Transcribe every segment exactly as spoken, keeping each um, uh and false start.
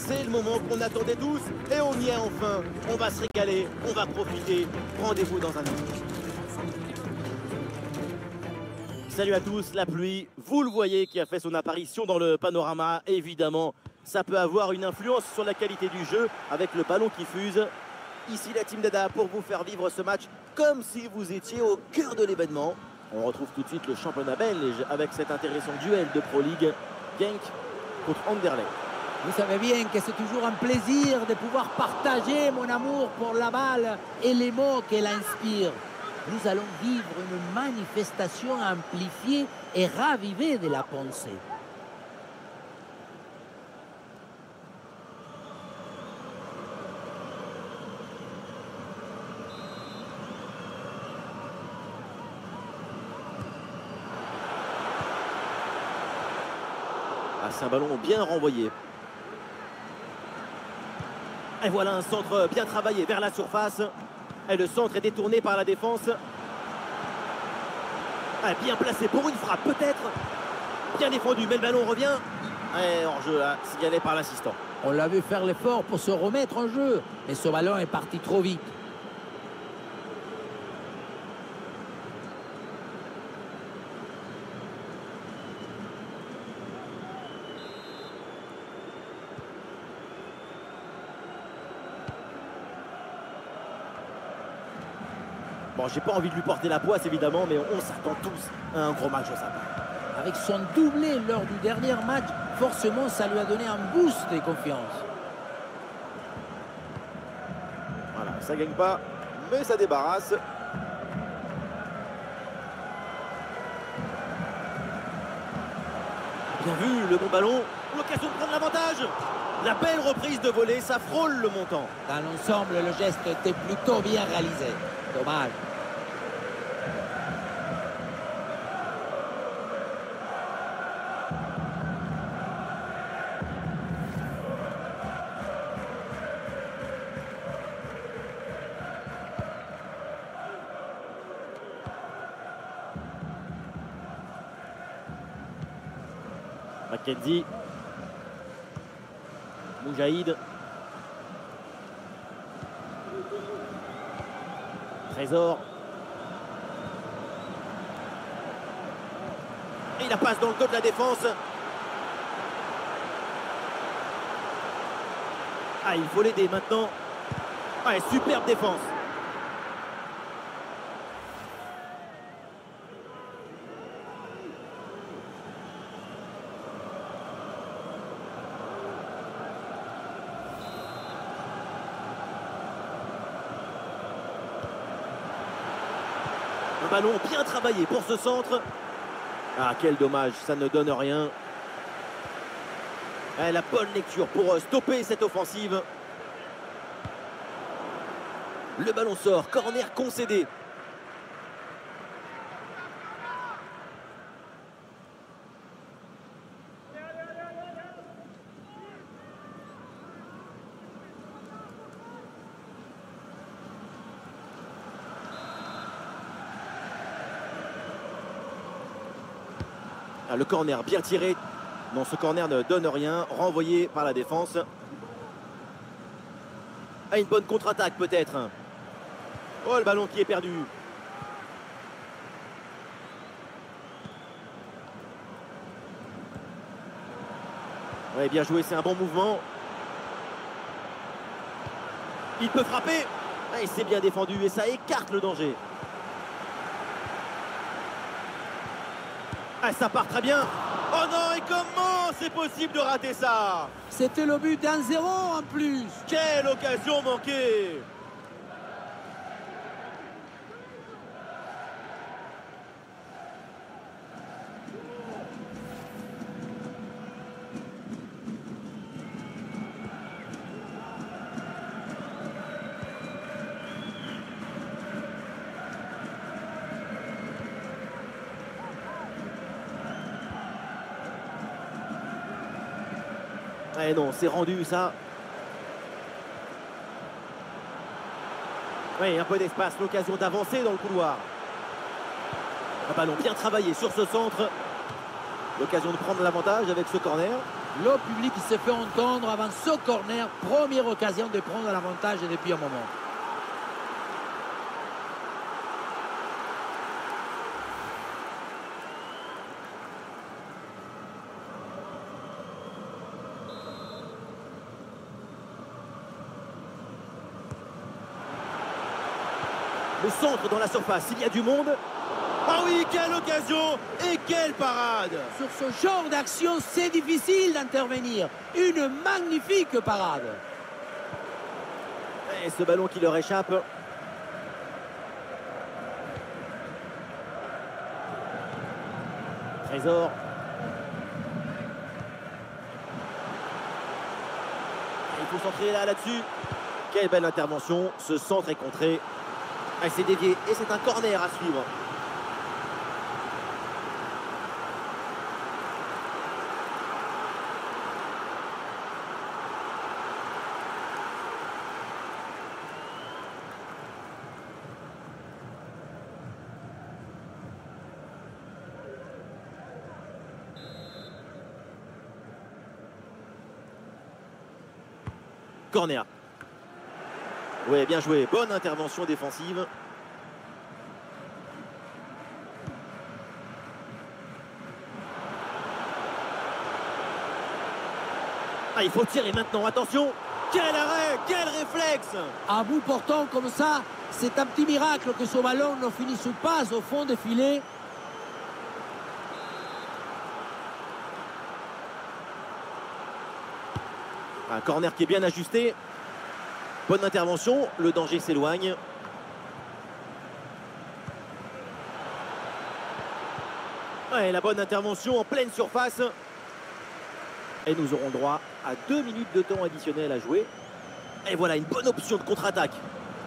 c'est le moment qu'on attendait tous et on y est enfin. On va se régaler, on va profiter. Rendez-vous dans un instant. Salut à tous, la pluie, vous le voyez, qui a fait son apparition dans le panorama. Évidemment, ça peut avoir une influence sur la qualité du jeu avec le ballon qui fuse. Ici la team Dada pour vous faire vivre ce match comme si vous étiez au cœur de l'événement. On retrouve tout de suite le championnat belge avec cet intéressant duel de Pro League. Genk contre Anderlecht. Vous savez bien que c'est toujours un plaisir de pouvoir partager mon amour pour la balle et les mots qu'elle inspire. Nous allons vivre une manifestation amplifiée et ravivée de la pensée. Ah, c'est un ballon bien renvoyé. Et voilà un centre bien travaillé vers la surface. Et le centre est détourné par la défense. Ah, bien placé pour une frappe peut-être. Bien défendu, mais le ballon revient. Et hors-jeu là, signalé par l'assistant. On l'a vu faire l'effort pour se remettre en jeu, mais ce ballon est parti trop vite. Bon, j'ai pas envie de lui porter la poisse évidemment, mais on s'attend tous à un gros match de sa part. Avec son doublé lors du dernier match, forcément ça lui a donné un boost de confiance. Voilà, ça gagne pas, mais ça débarrasse. Bien vu, le bon ballon, l'occasion de prendre l'avantage. La belle reprise de volée, ça frôle le montant. Dans l'ensemble, le geste était plutôt bien réalisé. Dommage. Mackenzie. Moujaïd. Trésor. Et la passe dans le dos de la défense. Ah, il faut l'aider maintenant. Ah, superbe défense. Un ballon bien travaillé pour ce centre. Ah, quel dommage, ça ne donne rien. Ah, la bonne lecture pour stopper cette offensive. Le ballon sort, corner concédé. Ah, le corner bien tiré. Non, ce corner ne donne rien. Renvoyé par la défense. Ah, une bonne contre-attaque peut-être. Oh, le ballon qui est perdu. Ouais, bien joué, c'est un bon mouvement. Il peut frapper. Ah, il s'est bien défendu et ça écarte le danger. Ah, ça part très bien. Oh non, et comment c'est possible de rater ça? C'était le but d'un zéro en plus. Quelle occasion manquée! Eh non, c'est rendu ça. Oui, un peu d'espace, l'occasion d'avancer dans le couloir. Un ballon bien travaillé sur ce centre. L'occasion de prendre l'avantage avec ce corner. Le public se fait entendre avant ce corner. Première occasion de prendre l'avantage depuis un moment. Le centre dans la surface, il y a du monde. Ah oui, quelle occasion et quelle parade! Sur ce genre d'action, c'est difficile d'intervenir. Une magnifique parade. Et ce ballon qui leur échappe. Trésor. Il faut centrer là, là-dessus. Quelle belle intervention. Ce centre est contré. Elle s'est déviée et c'est un corner à suivre. Corner. Oui, bien joué. Bonne intervention défensive. Ah, il faut tirer maintenant. Attention. Quel arrêt, quel réflexe! À bout portant comme ça, c'est un petit miracle que ce ballon ne finisse pas au fond des filets. Un corner qui est bien ajusté. Bonne intervention, le danger s'éloigne. Ouais, la bonne intervention en pleine surface. Et nous aurons droit à deux minutes de temps additionnel à jouer. Et voilà une bonne option de contre-attaque.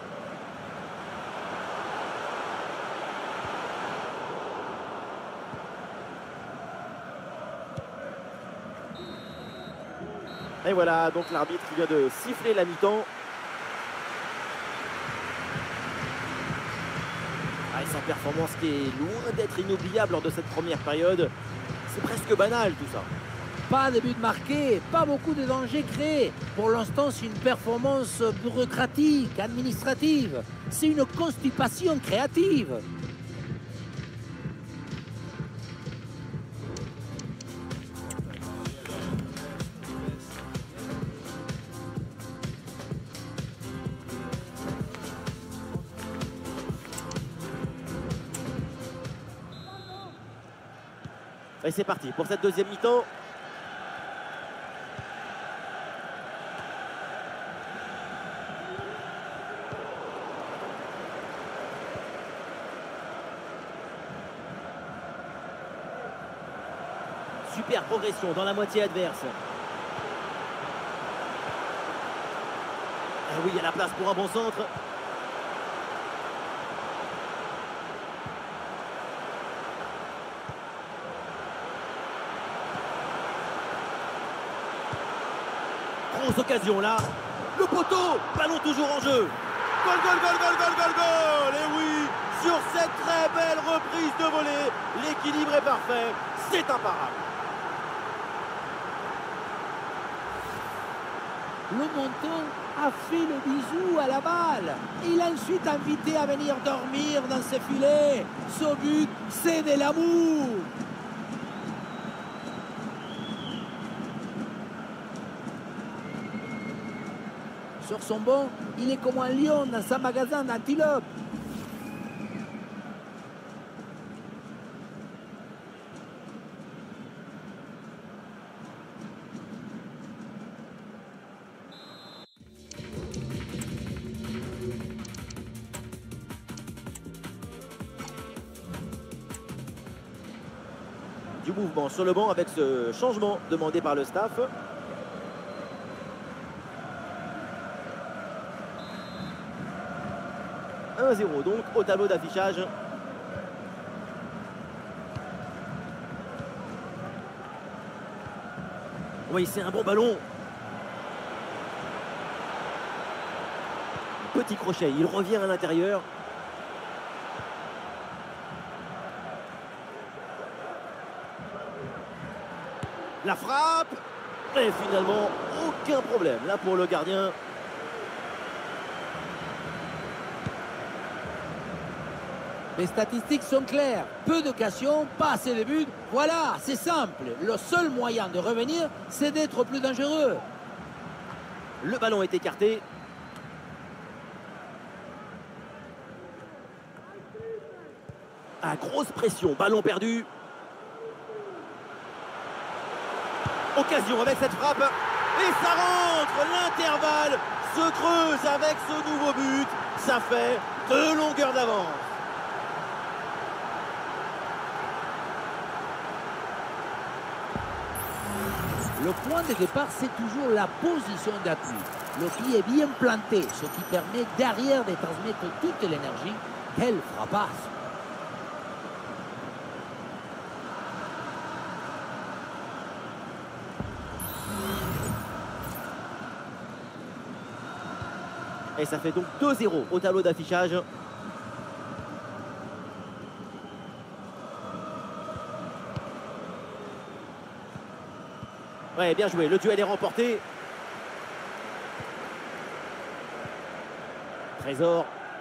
Et voilà, donc l'arbitre qui vient de siffler la mi-temps. Ah, sa performance qui est loin d'être inoubliable lors de cette première période. C'est presque banal tout ça. Pas de but marqué, pas beaucoup de dangers créés. Pour l'instant, c'est une performance bureaucratique, administrative. C'est une constipation créative. Et c'est parti pour cette deuxième mi-temps. Super progression dans la moitié adverse. Ah oui, il y a la place pour un bon centre. Grosse occasion là. Le poteau, ballon toujours en jeu. Goal, goal, goal, goal, goal, goal, goal. Et oui, sur cette très belle reprise de volée, l'équilibre est parfait. C'est imparable. Le montant a fait le bisou à la balle. Il a ensuite invité à venir dormir dans ses filets. Ce but, c'est de l'amour. Sur son banc, il est comme un lion dans sa magasin d'antilope. Du mouvement sur le banc avec ce changement demandé par le staff. un à zéro donc au tableau d'affichage. Oui, c'est un bon ballon. Petit crochet, il revient à l'intérieur. La frappe. Et finalement, aucun problème là pour le gardien. Les statistiques sont claires. Peu d'occasions, pas assez de buts. Voilà, c'est simple. Le seul moyen de revenir, c'est d'être plus dangereux. Le ballon est écarté. À grosse pression, ballon perdu. Occasion avec cette frappe. Et ça rentre. L'intervalle se creuse avec ce nouveau but. Ça fait deux longueurs d'avance. Le point de départ, c'est toujours la position d'appui. Le pied est bien planté, ce qui permet derrière de transmettre toute l'énergie. Quelle frappasse! Et ça fait donc deux zéro au tableau d'affichage. Ouais, bien joué. Le duel est remporté. Trésor.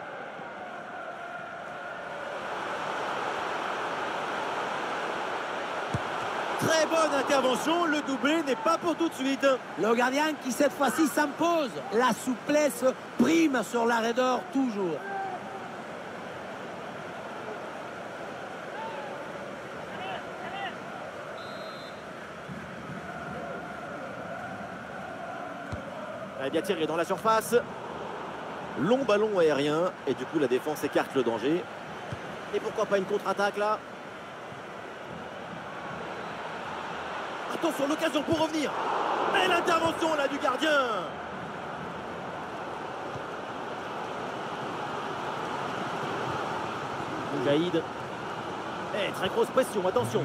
Très bonne intervention. Le doublé n'est pas pour tout de suite. Le gardien qui cette fois-ci s'impose. La souplesse prime sur l'arrêt d'or toujours. Elle est bien tiré dans la surface. Long ballon aérien. Et du coup, la défense écarte le danger. Et pourquoi pas une contre-attaque là? Attention, l'occasion pour revenir. Et l'intervention là du gardien. Moujaïd. Et très grosse pression, attention.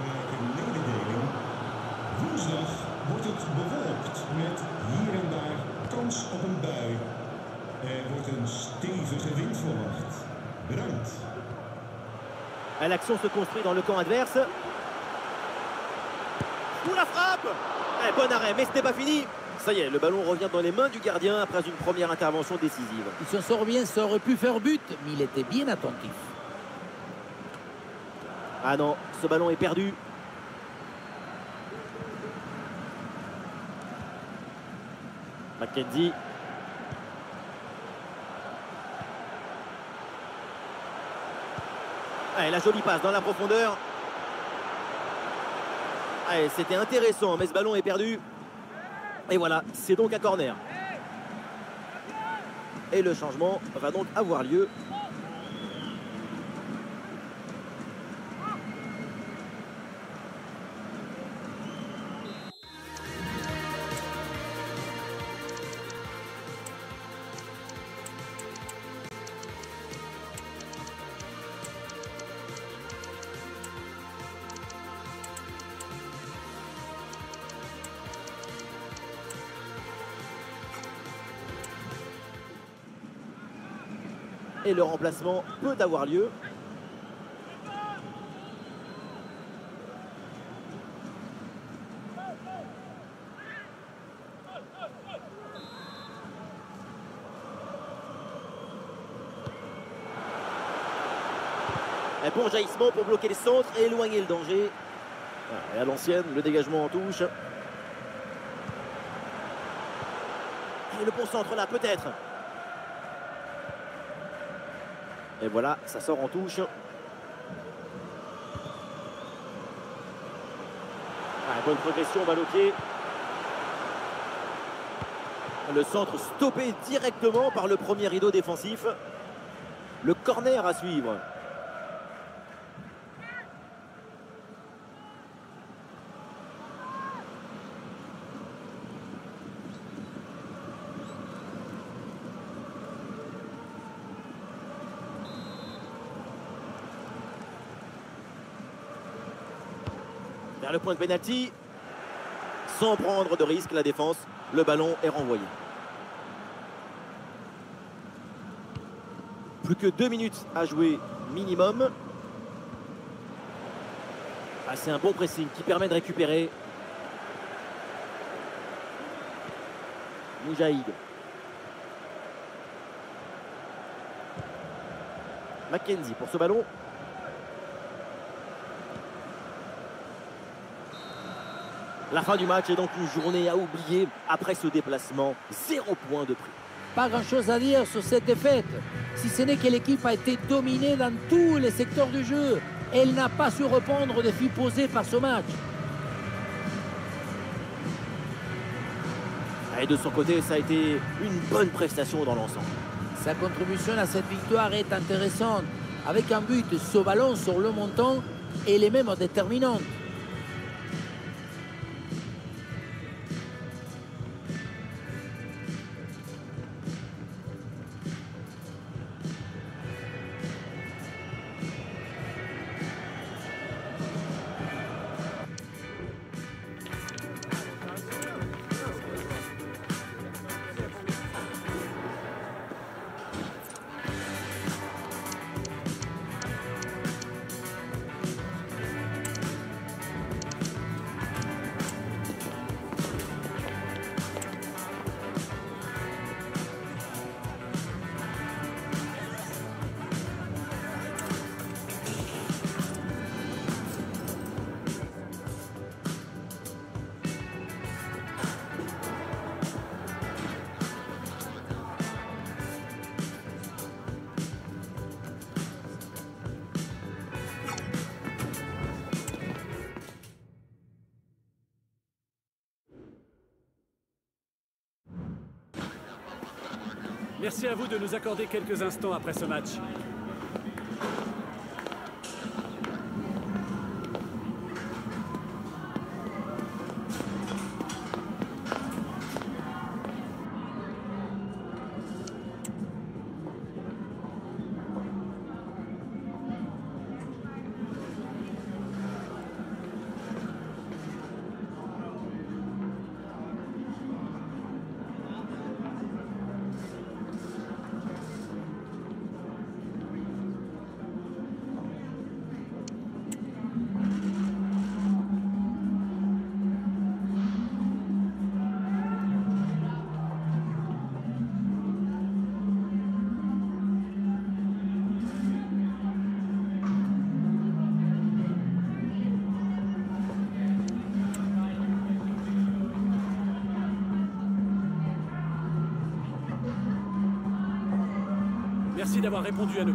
Woensdag wordt het bewolkt met hier en daar kans op een bui. Er wordt een stevige wind verwacht. Bedankt. L'action se construit dans le camp adverse. Pour la frappe. Eh, bon arrêt, mais ce n'est pas fini. Ça y est, le ballon revient dans les mains du gardien après une première intervention décisive. Il s'en sort bien, ça aurait pu faire but, mais il était bien attentif. Ah non, ce ballon est perdu. Mackenzie. Allez, la jolie passe dans la profondeur. Allez, c'était intéressant, mais ce ballon est perdu. Et voilà, c'est donc un corner. Et le changement va donc avoir lieu. Et le remplacement peut avoir lieu. Un bon jaillissement pour bloquer les centres et éloigner le danger. Et à l'ancienne, le dégagement en touche. Et le bon centre là, peut-être. Et voilà, ça sort en touche. Ah, bonne progression, balle au pied. Le centre stoppé directement par le premier rideau défensif. Le corner à suivre. Vers le point de pénalty, sans prendre de risque, la défense, le ballon est renvoyé. Plus que deux minutes à jouer minimum. Ah, c'est un bon pressing qui permet de récupérer. Moujahid. Mackenzie pour ce ballon. La fin du match est donc une journée à oublier après ce déplacement. Zéro point de prix. Pas grand-chose à dire sur cette défaite, si ce n'est que l'équipe a été dominée dans tous les secteurs du jeu. Elle n'a pas su répondre aux défis posés par ce match. Et de son côté, ça a été une bonne prestation dans l'ensemble. Sa contribution à cette victoire est intéressante. Avec un but, ce ballon sur le montant, elle est même déterminante. Merci à vous de nous accorder quelques instants après ce match. Merci d'avoir répondu à nos